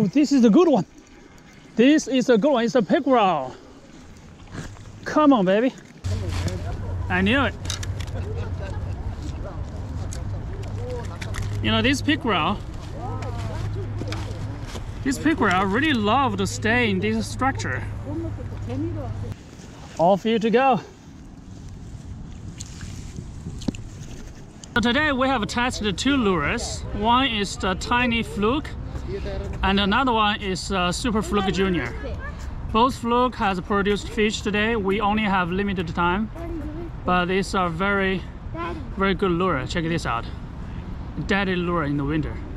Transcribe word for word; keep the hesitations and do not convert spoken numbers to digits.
this is a good one. This is a good one. It's a pickerel. Come on, baby. I knew it. You know, this pickerel, this pickerel really love to stay in this structure. All for you to go. So today we have tested two lures. One is the tiny fluke, and another one is uh, Super Fluke Junior. Both fluke has produced fish today. We only have limited time, but these are very, very good lure. Check this out. Deadly lure in the winter.